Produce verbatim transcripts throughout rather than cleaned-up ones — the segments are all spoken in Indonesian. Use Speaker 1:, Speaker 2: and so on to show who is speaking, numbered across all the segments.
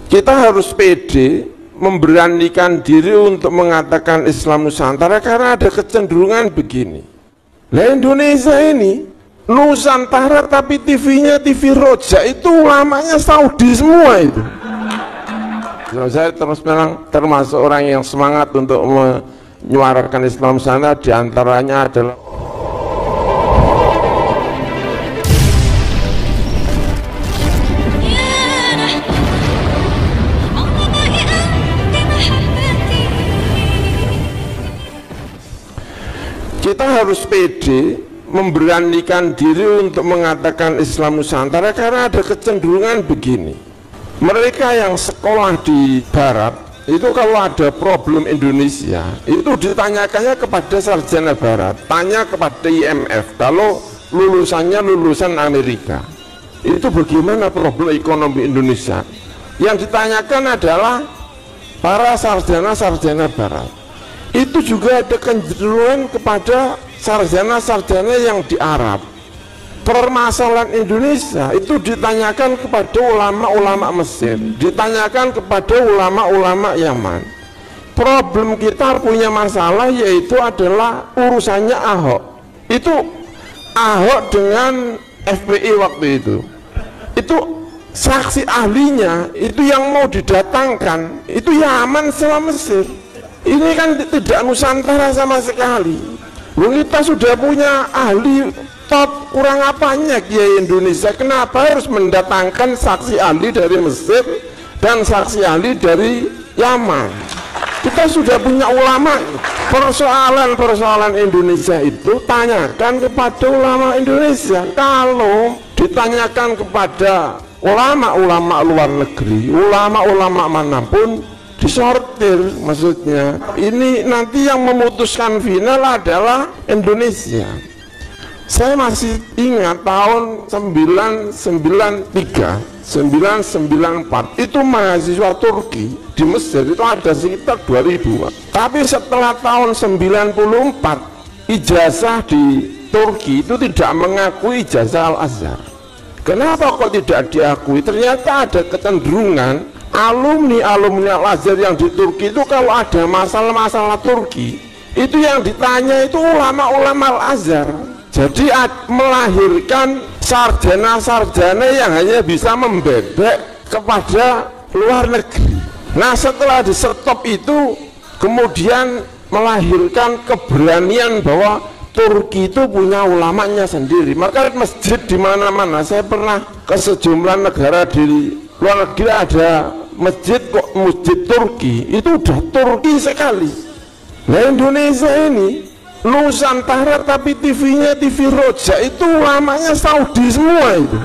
Speaker 1: Kita harus pede memberanikan diri untuk mengatakan Islam Nusantara karena ada kecenderungan begini. Nah, Indonesia ini Nusantara tapi T V-nya T V Roja, itu ulamanya Saudi semua itu. So, saya terus bilang termasuk orang yang semangat untuk menyuarakan Islam Nusantara, diantaranya adalah kita harus pede memberanikan diri untuk mengatakan Islam Nusantara karena ada kecenderungan begini. Mereka yang sekolah di barat itu kalau ada problem Indonesia itu ditanyakannya kepada sarjana barat, tanya kepada I M F kalau lulusannya lulusan Amerika, itu bagaimana problem ekonomi Indonesia. Yang ditanyakan adalah para sarjana-sarjana barat. Itu juga ada kecenderungan kepada sarjana-sarjana yang di Arab. Permasalahan Indonesia itu ditanyakan kepada ulama-ulama Mesir, ditanyakan kepada ulama-ulama Yaman. Problem kita punya masalah yaitu adalah urusannya Ahok. Itu Ahok dengan F P I waktu itu. Itu saksi ahlinya itu yang mau didatangkan itu Yaman sama Mesir. Ini kan tidak Nusantara sama sekali. Kita sudah punya ahli top, kurang apanya Kiai Indonesia? Kenapa harus mendatangkan saksi ahli dari Mesir dan saksi ahli dari Yaman? Kita sudah punya ulama. Persoalan-persoalan Indonesia itu tanyakan kepada ulama Indonesia. Kalau ditanyakan kepada ulama-ulama luar negeri, ulama-ulama manapun, disortir, maksudnya ini nanti yang memutuskan final adalah Indonesia. Saya masih ingat tahun sembilan sembilan tiga sembilan sembilan empat itu mahasiswa Turki di Mesir itu ada sekitar dua ribu. Tapi setelah tahun sembilan puluh empat ijazah di Turki itu tidak mengakui ijazah Al-Azhar. Kenapa kok tidak diakui? Ternyata ada kecenderungan alumni-alumni Al-Azhar yang di Turki itu kalau ada masalah-masalah Turki itu yang ditanya itu ulama-ulama Al-Azhar. Jadi melahirkan sarjana-sarjana yang hanya bisa membebek kepada luar negeri. Nah, setelah disetop itu kemudian melahirkan keberanian bahwa Turki itu punya ulamanya sendiri. Maka masjid di mana-mana, saya pernah ke sejumlah negara di luar negeri ada masjid kok masjid Turki itu udah Turki sekali. Nah, Indonesia ini Nusantara tapi T V-nya T V Roja, itu ulamanya Saudi semua itu.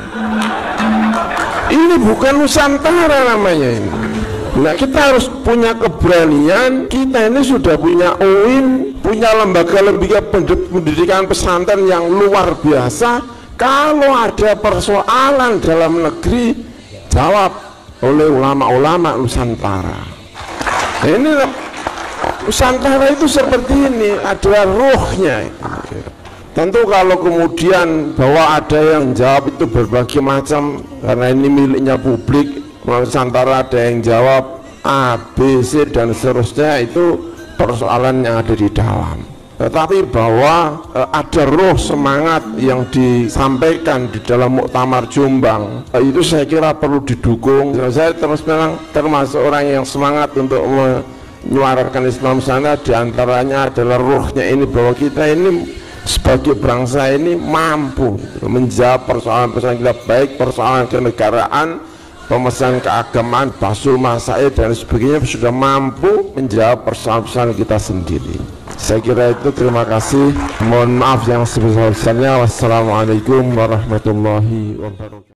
Speaker 1: Ini bukan Nusantara namanya ini. Nah, kita harus punya keberanian. Kita ini sudah punya U I N, punya lembaga-lembaga pendidikan pesantren yang luar biasa. Kalau ada persoalan dalam negeri, jawab oleh ulama-ulama Nusantara. Nah, ini Nusantara itu seperti ini, adalah ruhnya. Tentu kalau kemudian bahwa ada yang jawab itu berbagai macam karena ini miliknya publik, Nusantara ada yang jawab A, B, C dan seterusnya, itu persoalan yang ada di dalam. Tetapi bahwa e, ada roh semangat yang disampaikan di dalam Muktamar Jombang, e, itu saya kira perlu didukung. Saya terus bilang termasuk orang yang semangat untuk menyuarakan Islam sana, diantaranya adalah rohnya ini bahwa kita ini sebagai bangsa ini mampu menjawab persoalan-persoalan kita, baik persoalan kenegaraan, pemesan keagamaan, basul masail dan sebagainya, sudah mampu menjawab persoalan-persoalan kita sendiri. Saya kira itu, terima kasih, mohon maaf yang sebesar-besarnya. Wassalamualaikum warahmatullahi wabarakatuh.